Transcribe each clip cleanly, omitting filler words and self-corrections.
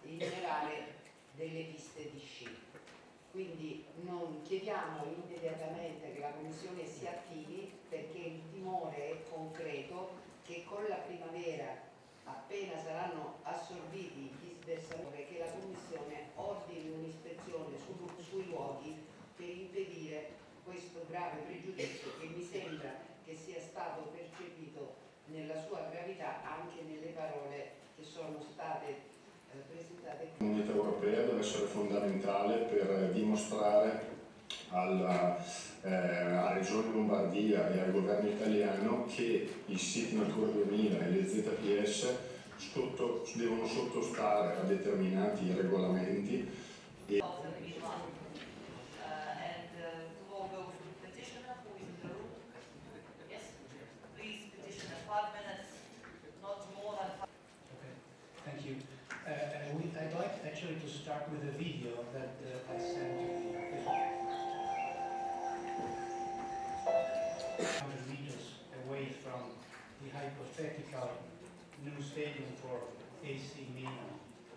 in generale delle piste di sci. Quindi non chiediamo immediatamente che la Commissione si attivi, perché il timore è concreto che con la primavera, appena saranno assorbiti gli sversatori, che la Commissione ordini un'ispezione sui luoghi per impedire questo grave pregiudizio che mi sembra che sia stato percepito nella sua gravità anche nelle parole che sono state presentate. La Comunità Europea deve essere fondamentale per dimostrare alla Regione Lombardia e al governo italiano che i siti Natura 2000 e le ZPS devono sottostare a determinati regolamenti. Thank you. I'd like actually to start with a video that I sent to the 100 meters away from the hypothetical new stadium for AC Milan.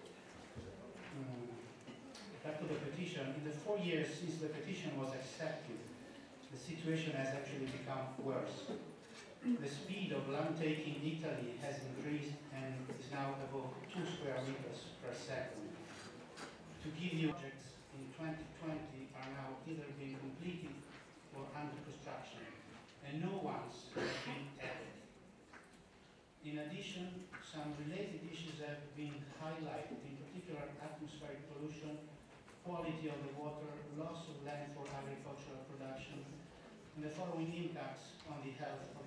Back to the petition. In the 4 years since the petition was accepted, the situation has actually become worse. The speed of land taking in Italy has increased and is now above 2 square meters per second. To give you projects in 2020 are now either being completed or under construction, and no ones have been added. In addition, some related issues have been highlighted, in particular atmospheric pollution, quality of the water, loss of land for agricultural production, and the following impacts on the health of